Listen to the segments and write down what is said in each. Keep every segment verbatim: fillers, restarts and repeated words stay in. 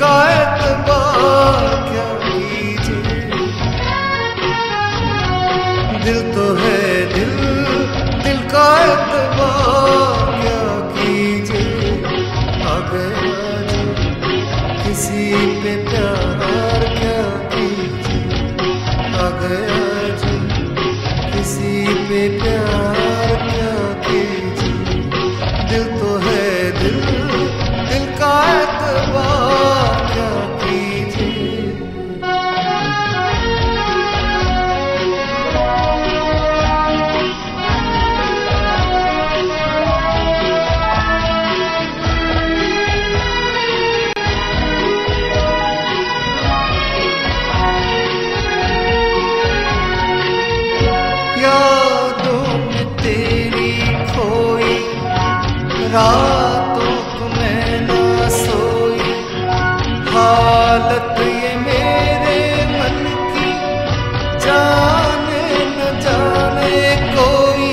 का एतबार क्या कीजिए, दिल तो है दिल, दिल का एतबार क्या कीजिए। आ गया जो किसी पे प्यार क्या कीजिए, आ गया जो किसी पे प्यार क्या कीजिए। दिल तो है दिल, दिल का एतबार क्या कीजिए। यादों में तेरी खोई रातों को मैं ना सोई, हालत ये मेरे मन की जाने न जाने कोई।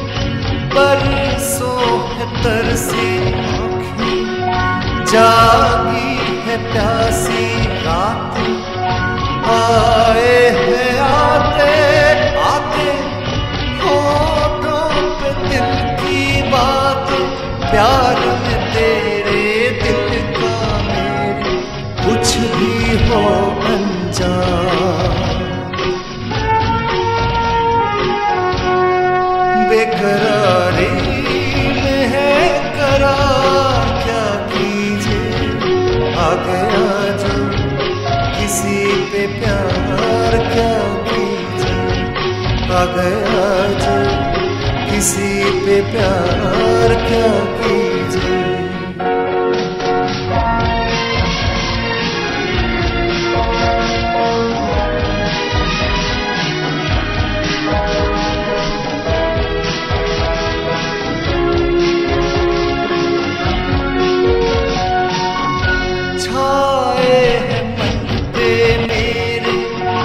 बरसों है तरसी आँखें, जागी है प्यासी रातें, आए हैं आते आते होठों पे दिल की बात। प्यार में तेरे दिल का मेरे कुछ भी हो अनजान, बेकरारी में है करार क्या कीजिए। आ गया जो किसी पे प्यार क्या कीजिए, आ गया जो किसी पे प्यार क्या कीजिए। छाए हैं मन पे मेरे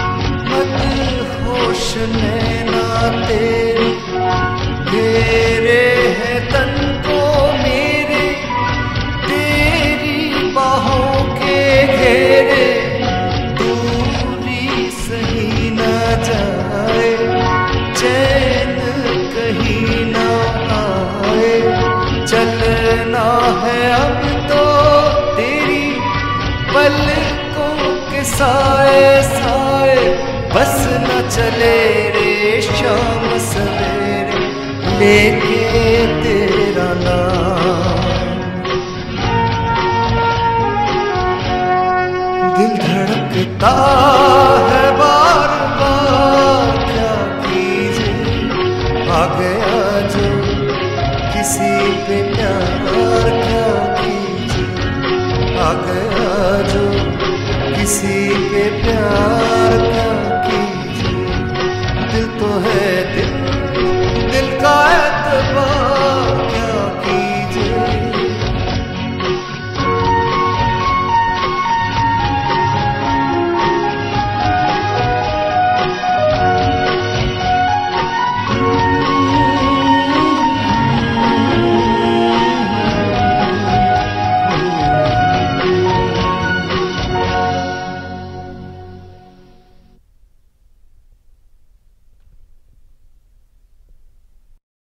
मदहोश नैना तेरे, घेरे है तन को मेरे तेरी बाहों के घेरे। दूरी सही न जाए, चैन कहीं न आए, चलना है अब तो तेरी पलकों के साए साए। बस न चले रे शाम सवेरे लेके तेरा नाम। दिल धड़कता है बार बार क्या कीजिए। आ गया जो किसी पे प्यार क्या कीजिए, आ गया